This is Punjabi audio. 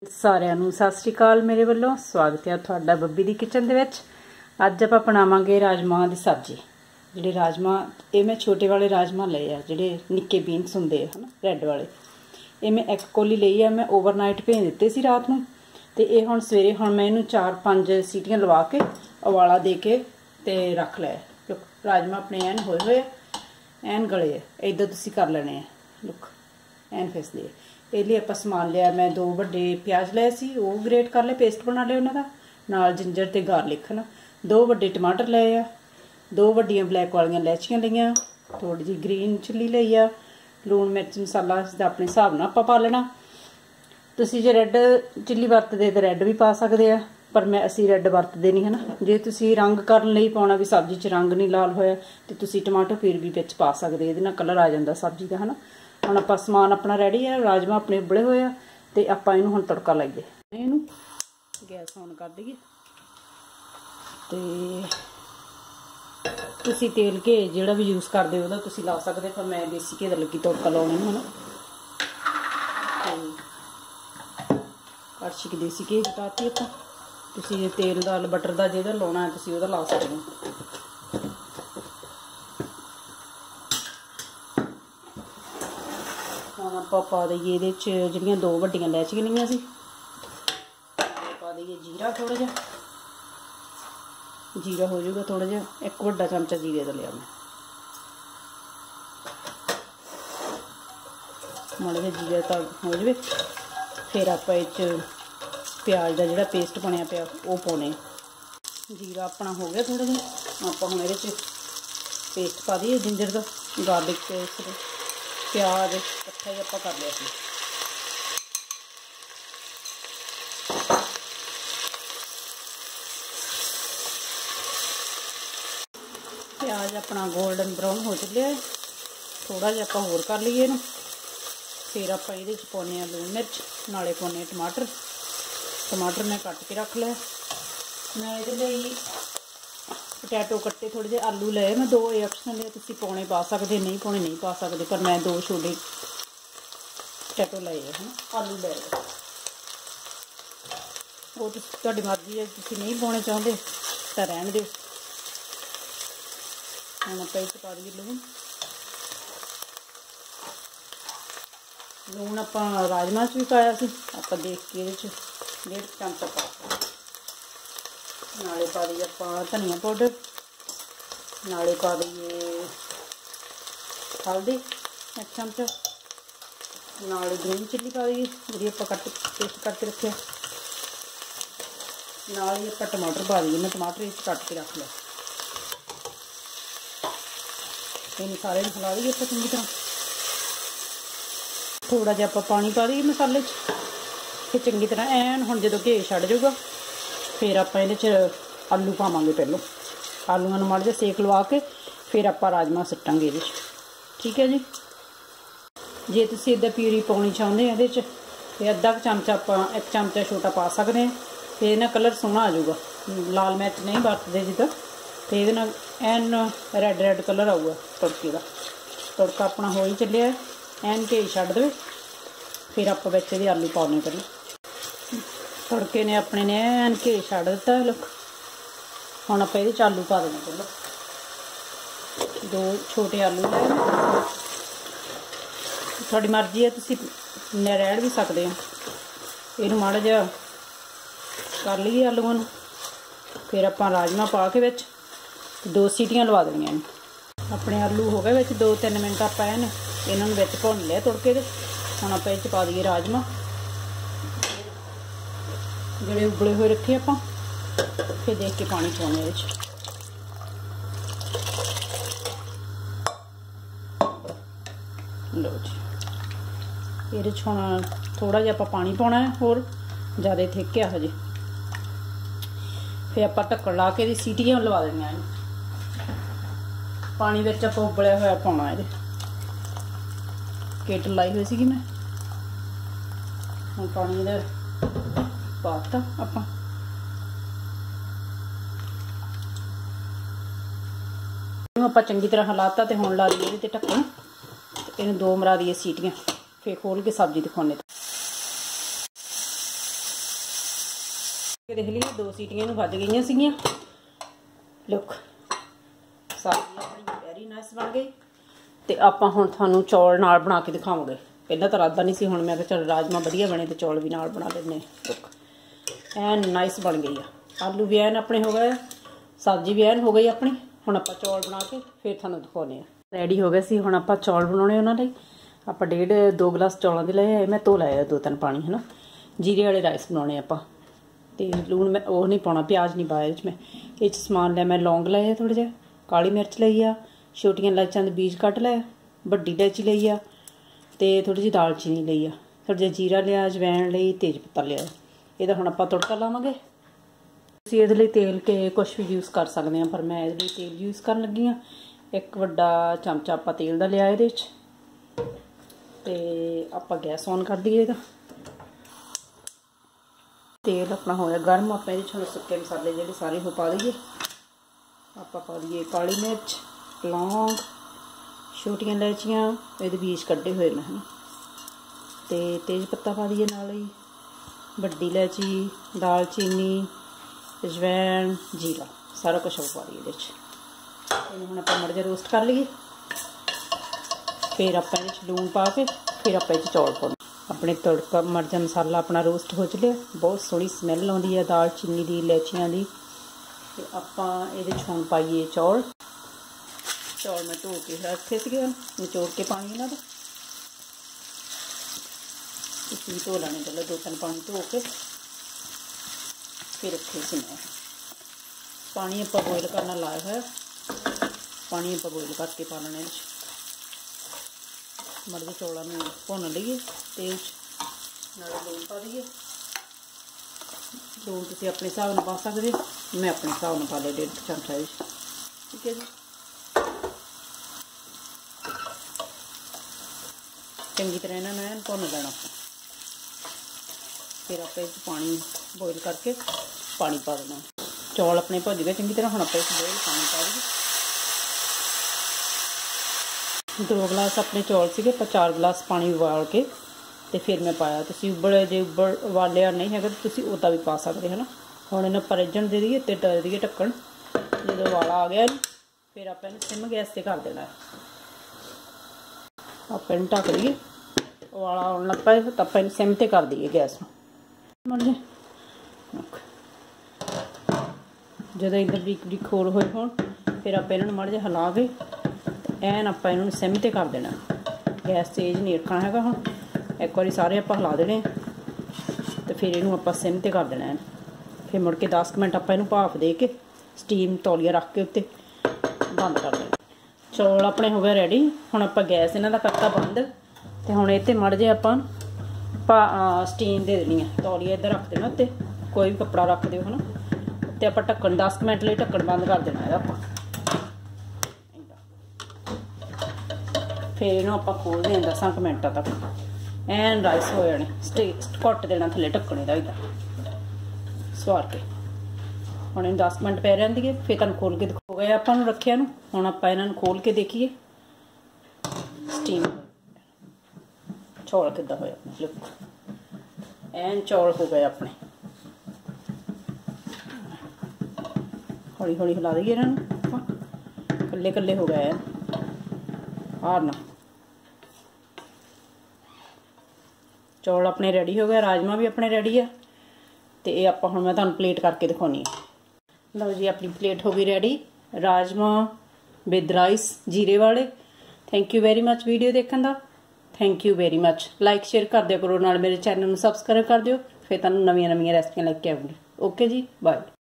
ਸਾਰਿਆਂ ਨੂੰ ਸਤਿ ਸ਼੍ਰੀ ਅਕਾਲ ਮੇਰੇ ਵੱਲੋਂ ਸਵਾਗਤ ਹੈ ਤੁਹਾਡਾ ਬੱਬੀ ਦੀ ਕਿਚਨ ਦੇ ਵਿੱਚ। ਅੱਜ ਆਪਾਂ ਬਣਾਵਾਂਗੇ ਰਾਜਮਾਂਹ ਦੀ ਸਬਜ਼ੀ। ਜਿਹੜੇ ਰਾਜਮਾਂਹ ਇਹ ਮੈਂ ਛੋਟੇ ਵਾਲੇ ਰਾਜਮਾਂਹ ਲਏ ਆ, ਜਿਹੜੇ ਨਿੱਕੇ ਬੀਨਸ ਹੁੰਦੇ ਆ ਹਨਾ, ਰੈੱਡ ਵਾਲੇ। ਇਹ ਮੈਂ ਇੱਕ ਕੋਲੀ ਲਈ ਆ, ਮੈਂ ਓਵਰਨਾਈਟ ਭੇਜ ਦਿੱਤੇ ਸੀ ਰਾਤ ਨੂੰ, ਤੇ ਇਹ ਹੁਣ ਸਵੇਰੇ ਮੈਂ ਇਹਨੂੰ 4-5 ਸੀਟੀਆਂ ਲਵਾ ਕੇ ਉਬਾਲਾ ਦੇ ਕੇ ਤੇ ਰੱਖ ਲਿਆ। ਲੁੱਕ ਰਾਜਮਾਂਹ ਆਪਣੇ ਐਨ ਹੋਏ ਹੋਏ, ਐਨ ਗਲੇ ਆ, ਇੱਦਾਂ ਤੁਸੀਂ ਕਰ ਲੈਣੇ ਆ। ਲੁੱਕ ਐਨ ਫਿਸਦੇ। ਇਹ ਲਈ ਆਪਾਂ ਸਮਾਨ ਲਿਆ, ਮੈਂ 2 ਵੱਡੇ ਪਿਆਜ਼ ਲਏ ਸੀ, ਉਹ ਗ੍ਰੇਟ ਕਰ ਲਏ, ਪੇਸਟ ਬਣਾ ਲਿਆ ਉਹਨਾਂ ਦਾ, ਨਾਲ ਜਿੰਜਰ ਤੇ ਗਾਰਲਿਕ ਹਨ। 2 ਵੱਡੇ ਟਮਾਟਰ ਲਏ ਆ, 2 ਵੱਡੀਆਂ ਬਲੈਕ ਵਾਲੀਆਂ ਇਲਾਇਚੀਆਂ ਲਈਆਂ, ਥੋੜੀ ਜਿਹੀ ਗ੍ਰੀਨ ਚਿੱਲੀ ਲਈ ਆ, ਲੂਣ ਮਿਰਚ ਮਸਾਲਾ ਦਾ ਆਪਣੇ ਹਿਸਾਬ ਨਾਲ ਆਪਾਂ ਪਾ ਲੈਣਾ। ਤੁਸੀਂ ਜੇ ਰੈੱਡ ਚਿੱਲੀ ਵਰਤਦੇ ਤਾਂ ਰੈੱਡ ਵੀ ਪਾ ਸਕਦੇ ਆ, ਪਰ ਅਸੀਂ ਰੈੱਡ ਵਰਤਦੇ ਨਹੀਂ ਹਨਾ। ਜੇ ਤੁਸੀਂ ਰੰਗ ਕਰਨ ਲਈ ਪਾਉਣਾ, ਵੀ ਸਬਜ਼ੀ 'ਚ ਰੰਗ ਨਹੀਂ ਲਾਲ ਹੋਇਆ, ਤੇ ਤੁਸੀਂ ਟਮਾਟਰ ਫਿਰ ਵੀ ਵਿੱਚ ਪਾ ਸਕਦੇ, ਇਹਦੇ ਨਾਲ ਕਲਰ ਆ ਜਾਂਦਾ ਸਬਜ਼ੀ ਦਾ ਹਨਾ। ਹੁਣ ਆਪਾਂ ਸਮਾਨ ਆਪਣਾ ਰੈਡੀ ਹੈ, ਰਾਜਮਾਂਹ ਆਪਣੇ ਉਬਲੇ ਹੋਏ ਆ, ਤੇ ਆਪਾਂ ਇਹਨੂੰ ਹੁਣ ਤੜਕਾ ਲਾਈਏ। ਇਹਨੂੰ ਗੈਸ ਔਨ ਕਰ ਦਈਏ, ਤੇ ਤੁਸੀਂ ਤੇਲ ਘੇ ਜਿਹੜਾ ਵੀ ਯੂਜ਼ ਕਰਦੇ ਹੋ ਉਹਦਾ ਤੁਸੀਂ ਲਾ ਸਕਦੇ, ਪਰ ਮੈਂ ਦੇਸੀ ਘੇ ਦਾ ਲੱਗੀ ਤੜਕਾ ਲਾਉਣ ਨੂੰ ਹਨਾ। ਤੇ ਕੜਛੀ ਕੁ ਦੇਸੀ ਘੇ ਪਾਤੀ ਆਪਾਂ। ਤੁਸੀਂ ਤੇਲ ਦਾ ਬਟਰ ਦਾ ਜਿਹਦਾ ਲਾਉਣਾ ਤੁਸੀਂ ਉਹਦਾ ਲਾ ਸਕਦੇ ਹੋ। ਹੁਣ ਆਪਾਂ ਪਾ ਦਈਏ ਇਹਦੇ 'ਚ ਜਿਹੜੀਆਂ 2 ਵੱਡੀਆਂ ਇਲਾਇਚੀਆਂ ਲਈਆਂ ਸੀ, ਪਾ ਦਈਏ ਜੀਰਾ ਥੋੜ੍ਹਾ ਜਿਹਾ। ਜੀਰਾ ਹੋ ਜਾਊਗਾ ਥੋੜ੍ਹਾ ਜਿਹਾ, 1 ਵੱਡਾ ਚਮਚਾ ਜੀਰੇ ਦਾ ਲਿਆ ਮੈਂ। ਮਾੜਾ ਜਿਹਾ ਜੀਰਾ ਤਾਂ ਹੋ ਜਾਵੇ, ਫਿਰ ਆਪਾਂ ਇਹ 'ਚ ਪਿਆਜ਼ ਦਾ ਜਿਹੜਾ ਪੇਸਟ ਬਣਿਆ ਪਿਆ ਉਹ ਪਾਉਣੇ। ਜੀਰਾ ਆਪਣਾ ਹੋ ਗਿਆ ਥੋੜ੍ਹਾ ਜਿਹਾ, ਆਪਾਂ ਹੁਣ ਇਹਦੇ 'ਚ ਪੇਸਟ ਪਾ ਦਈਏ ਜਿੰਜਰ ਦਾ, ਗਾਰਲਿਕ ਪੇਸਟ, ਪਿਆਜ਼ ਇਕੱਠਾ ਹੀ ਆਪਾਂ ਕਰ ਲਿਆ ਸੀ। ਪਿਆਜ਼ ਆਪਣਾ ਗੋਲਡਨ ਬਰਾਊਨ ਹੋ ਚੱਲਿਆ, ਥੋੜਾ ਜਿਹਾ ਆਪਾਂ ਹੋਰ ਕਰ ਲਈਏ ਇਹਨੂੰ। ਫਿਰ ਆਪਾਂ ਇਹਦੇ 'ਚ ਪਾਉਂਦੇ ਹਾਂ ਲੂਣ ਮਿਰਚ, ਨਾਲੇ ਪਾਉਂਦੇ ਟਮਾਟਰ। ਟਮਾਟਰ ਮੈਂ ਕੱਟ ਕੇ ਰੱਖ ਲਿਆ। ਮੈਂ ਇਹਦੇ ਲਈ ਪਟੈਟੋ ਕੱਟੇ, ਥੋੜੇ ਜਿਹੇ ਆਲੂ ਲਏ ਮੈਂ, 2 ਆਪਸ਼ਨ ਲਏ, ਤੁਸੀਂ ਪਾਉਣੇ ਪਾ ਸਕਦੇ, ਨਹੀਂ ਪਾਉਣੇ ਨਹੀਂ ਪਾ ਸਕਦੇ, ਪਰ ਮੈਂ 2 ਛੋਟੇ ਪਟੈਟੋ ਲਏ ਹੈ ਨਾ, ਆਲੂ ਲਏ। ਉਹ ਤੁਹਾਡੀ ਮਰਜ਼ੀ ਹੈ, ਤੁਸੀਂ ਨਹੀਂ ਪਾਉਣੇ ਚਾਹੁੰਦੇ ਤਾਂ ਰਹਿਣ ਦਿਓ। ਹੁਣ ਆਪਾਂ ਇਹ 'ਚ ਪਾ ਦਈਏ ਲੂਣ। ਲੂਣ ਆਪਾਂ ਰਾਜਮਾਂਹ 'ਚ ਵੀ ਪਾਇਆ ਸੀ, ਆਪਾਂ ਦੇਖ ਕੇ ਇਹਦੇ 'ਚ 1.5 ਚਮਚਾ ਪਾ। ਨਾਲੇ ਪਾ ਦਈਏ ਆਪਾਂ ਧਨੀਆ ਪਾਊਡਰ, ਨਾਲੇ ਪਾ ਦਈਏ ਹਲਦੀ 1 ਚਮਚਾ, ਨਾਲੇ ਗ੍ਰੀਨ ਚਿੱਲੀ ਪਾ ਦਈਏ ਜਿਹੜੀ ਆਪਾਂ ਪੇਸਟ ਕਰਕੇ ਰੱਖਿਆ। ਨਾਲ ਹੀ ਆਪਾਂ ਟਮਾਟਰ ਪਾ ਦਈਏ, ਮੈਂ ਟਮਾਟਰ ਇਸ ਕੱਟ ਕੇ ਰੱਖ ਲਿਆ। ਇਹਨੂੰ ਸਾਰੇ ਨੂੰ ਹਿਲਾ ਦਈਏ ਆਪਾਂ ਚੰਗੀ ਤਰ੍ਹਾਂ। ਥੋੜਾ ਜਿਹਾ ਆਪਾਂ ਪਾਣੀ ਪਾ ਦਈਏ ਮਸਾਲੇ 'ਚ, ਤੇ ਚੰਗੀ ਤਰ੍ਹਾਂ ਐਨ। ਹੁਣ ਜਦੋਂ ਘੇ ਛੱਡ ਜਾਊਗਾ, ਫਿਰ ਆਪਾਂ ਇਹਦੇ 'ਚ ਆਲੂ ਪਾਵਾਂਗੇ। ਪਹਿਲਾਂ ਆਲੂਆਂ ਨੂੰ ਮਾੜਾ ਜਿਹਾ ਸੇਕ ਲਵਾ ਕੇ ਫਿਰ ਆਪਾਂ ਰਾਜਮਾਂਹ ਸੁੱਟਾਂਗੇ ਇਹਦੇ 'ਚ, ਠੀਕ ਹੈ ਜੀ। ਜੇ ਤੁਸੀਂ ਇੱਦਾਂ ਪਿਊਰੀ ਪਾਉਣੀ ਚਾਹੁੰਦੇ ਇਹਦੇ 'ਚ, ਤੇ ਅੱਧਾ ਚਮਚਾ ਆਪਾਂ 1 ਚਮਚਾ ਛੋਟਾ ਪਾ ਸਕਦੇ ਹਾਂ, ਤੇ ਇਹਦੇ ਨਾਲ ਕਲਰ ਸੋਹਣਾ ਆ ਜਾਊਗਾ। ਲਾਲ ਮਿਰਚ ਨਹੀਂ ਵਰਤਦੇ ਜਿੱਦਾਂ, ਤੇ ਇਹਦੇ ਨਾਲ ਐਨ ਰੈੱਡ ਕਲਰ ਆਊਗਾ ਤੜਕੇ ਦਾ। ਤੜਕਾ ਆਪਣਾ ਹੋ ਹੀ ਚੱਲਿਆ, ਐਨ ਘੇ ਛੱਡ ਦੇਵੇ, ਫਿਰ ਆਪਾਂ ਵਿੱਚ ਇਹਦੇ ਆਲੂ ਪਾਉਣੇ। ਪਹਿਲਾਂ ਤੜਕੇ ਨੇ ਆਪਣੇ ਨੇ ਐਨ ਘੇ ਛੱਡ ਦਿੱਤਾ। ਲੋਕ ਹੁਣ ਆਪਾਂ ਇਹਦੇ 'ਚ ਆਲੂ ਪਾ ਦੇਣੇ। ਪਹਿਲਾਂ 2 ਛੋਟੇ ਆਲੂ ਲੈ, ਤੁਹਾਡੀ ਮਰਜ਼ੀ ਹੈ, ਤੁਸੀਂ ਰਹਿਣ ਵੀ ਸਕਦੇ ਹੋ। ਇਹਨੂੰ ਮਾੜਾ ਜਿਹਾ ਕਰ ਲਈਏ ਆਲੂਆਂ ਨੂੰ, ਫਿਰ ਆਪਾਂ ਰਾਜਮਾਂਹ ਪਾ ਕੇ ਵਿੱਚ 2 ਸੀਟੀਆਂ ਲਵਾ ਦੇਣੀਆਂ। ਆਪਣੇ ਆਲੂ ਹੋ ਗਏ ਵਿੱਚ 2-3 ਮਿੰਟ ਆਪਾਂ ਇਹਨਾਂ ਨੂੰ ਵਿੱਚ ਭੁੰਨ ਲਿਆ ਤੜਕੇ ਦੇ। ਹੁਣ ਆਪਾਂ ਇਹ 'ਚ ਪਾ ਦਈਏ ਰਾਜਮਾਂਹ ਜਿਹੜੇ ਉਬਲੇ ਹੋਏ ਰੱਖੇ ਆਪਾਂ, ਫਿਰ ਦੇਖ ਕੇ ਪਾਣੀ ਪਾਉਣਾ ਇਹਦੇ 'ਚ। ਲਓ ਜੀ, ਇਹਦੇ 'ਚ ਹੁਣ ਥੋੜਾ ਜਿਹਾ ਆਪਾਂ ਪਾਣੀ ਪਾਉਣਾ ਹੈ, ਹੋਰ ਜ਼ਿਆਦਾ ਥਿੱਕਿਆ ਹਜੇ। ਫਿਰ ਆਪਾਂ ਢੱਕਣ ਲਾ ਕੇ ਇਹਦੀ ਸੀਟੀਆਂ ਲਵਾ ਦੇਣੀਆਂ। ਇਹਨੂੰ ਪਾਣੀ ਵਿੱਚ ਆਪਾਂ ਉਬਲਿਆ ਹੋਇਆ ਪਾਉਣਾ। ਇਹਦੇ ਕੇਟਲ ਲਾਈ ਹੋਈ ਸੀਗੀ ਮੈਂ, ਹੁਣ ਪਾਣੀ ਇਹਦਾ ਪਾਤਾ ਆਪਾਂ। ਇਹਨੂੰ ਆਪਾਂ ਚੰਗੀ ਤਰ੍ਹਾਂ ਹਿਲਾਤਾ, ਤੇ ਹੁਣ ਲਾ ਦਈਏ ਇਹਦੇ 'ਤੇ ਢੱਕਣ, ਤੇ ਇਹਨੂੰ 2 ਮਰਾ ਦਈਏ ਸੀਟੀਆਂ, ਫਿਰ ਖੋਲ ਕੇ ਸਬਜ਼ੀ ਦਿਖਾਉਣੇ। देख लीए 2 सीटियां नूं वज गईयां सीगियां। लुक सब्जी अपनी वेरी नाइस बन गई। तो आपां हुण तुहानूं चौल नाल बना के दिखावांगे। पहला तो इरादा नहीं सी, हुण मैं चल राजमा वधिया बने तो चौल भी नाल बना लेने। लुक एन नाइस बन गई आ। आलू भी एन अपने हो गए, सब्जी भी एन हो गई अपनी। हुण आपां चौल बना के फिर तुहानूं दिखाउने आ। रेडी हो गए सी। हुण आपां चौल बनाउणे उहनां लई। आपां 1.5-2 गिलास चौलों के लए। मैं धो लाया 2-3 पानी है ना। जीरे वाले राइस बनाने आपां। तो लूण मैं वो नहीं पाउणा, प्याज नहीं पाया मैं। ये समान लिया मैं लौंग लाए थोड़े जे, काली मिर्च लई आ, छोटियां इलायचियां दे बीज कट लाया, वड्डी इलायची लई आ, ते थोड़ी जी दालचीनी लई आ, थोड़ा जिहा जीरा लिया, अजवैन लई, तेज पत्ता लिया। ਇਹਦਾ ਹੁਣ ਆਪਾਂ ਤੜਕਾ ਲਾਵਾਂਗੇ। ਤੁਸੀਂ ਇਹਦੇ ਲਈ ਤੇਲ ਕੇ ਕੁਝ ਵੀ ਯੂਜ਼ ਕਰ ਸਕਦੇ ਆ, ਪਰ ਮੈਂ ਇਹਦੇ ਲਈ ਤੇਲ ਯੂਜ਼ ਕਰਨ ਲੱਗੀ ਆ। ਇੱਕ ਵੱਡਾ ਚਮਚਾ ਆਪਾਂ ਤੇਲ ਦਾ ਲਿਆ ਇਹਦੇ ਵਿੱਚ, ਤੇ ਆਪਾਂ ਗੈਸ ਔਨ ਕਰ ਦਈਏ ਇਹਦਾ। तेल अपना होया गर्म। आप सुक्के मसाले जोड़े सारे वो पा दईए। आप पा दईए काली मिर्च, लौंग, छोटियां इलायचियां, ये बीज कड्डे हुए मैं है ना, तो तेज पत्ता पा दईए नाल ही, वड्डी इलायची, दालचीनी, अजवैन, जीरा, सारा कुछ वो पा दईए। ये हुण आपां माड़ा जिहा रोस्ट कर लीए। फिर आपां इहदे च लूण पा के फिर आपां इहदे च चौल पाउणे। अपने तड़का मर्चा मसाला अपना रोस्ट हो चलिया। बहुत सोहनी स्मैल आउंदी है दालचीनी दी, इलायचियां दी। ते आपां इहदे च हुण पाईए चौल। चौल मैं धो के रखे सीगे, निचोड़ के पानी इन्हां दा। इसी धो लैने पहले 2-3 पानी धो के फिर रखे सी मैं। पानी आपां बॉयल करना लाया है। पानी आपां बॉयल करके पा लेना। मर्द चौलों में भुन लीए तेल नाल लूण पा दईए। लूण तुसीं अपने हिसाब नाल पा सकदे हो, मैं अपने हिसाब नाल पा लिया 1.5 चमचा। ठीक है जी। चंगी तरह इन्हां नूं भुन लेना। फिर आप इस पानी बॉयल करके पानी पा देना। चौल अपने भुज गए चंगी तरह। हुण आप इस बॉयल पानी पा दईए। 2 गिलास अपने चौल सीगे, पर 4 गिलास पानी उबाल के तो फिर मैं पाया। तुसीं उबले जे उबालिया नहीं है तो तुसीं उदा भी पा सकते है ना। हुण इन्हां पर रिझण दे दईए ते दे दईए ढक्कन। जो उबाला आ गया फिर आप सिम गैस से कर देना है। आप ढक दईए। उबाला आउण लग पाए तो आप सिम ते कर दईए गैस नूं। जो इधर बरीक बरीक खोल होए होण फिर आप इन्हां नूं माड़ा जिहा हिला के एन आप इन्होंने सिम ते कर देना। गैस तेज नहीं रखना है। हम एक बार सारे आप हिला देने तो फिर इनू आप सिम ते कर देना है। फिर मुड़ के 10 मिनट आप इनू भाफ दे के स्टीम तौलिया रख के उत्ते बंद कर देना। चौल अपने हो गए रेडी। हुण आप गैस इन्हां दा करता बंद। तो हुण इत्ते माड़े जे आप स्टीम दे देनी है। तौलिया इधर रख देना उत्ते, कोई भी कपड़ा रख दिओ है ना। तो आप ढक्कन 10 मिनट लिए ढक्कन बंद कर देना है। आप फिर इन्हूं आपां खोल दें 10 मिनटां तक। एन राइस हो जाने। घुट देना थल्ले ढक्कने का इधर सवार के। हुण इन्हूं 10 मिनट पै रहिंदी है। फिर तुहानूं खोल के दिखा गए आपां नूं रखिया नूं। हुण आपां इन्हां नूं खोल के देखिए स्टीम चौल किद्दां होए अपने। लुक एन चौल हो गए अपने। हौली हौली हिला दईए इन्हां नूं। कल्ले कल्ले हो गए हार ना। चौल अपने रेडी हो गए। राजमा भी अपने रेडी है। तो ये आप हुण मैं तुहानूं प्लेट करके दिखाउणी है। लो जी अपनी प्लेट हो गई रेडी। राजमा विद राइस जीरे वाले। Thank you very much video देखने का। Thank you very much. Like share कर दिया करो, नाल मेरे चैनल में सबसक्राइब कर दिओ। फिर तुहानूं नवीं नवीं रेसिपियां लैके आऊँगी। ओके जी, बाय।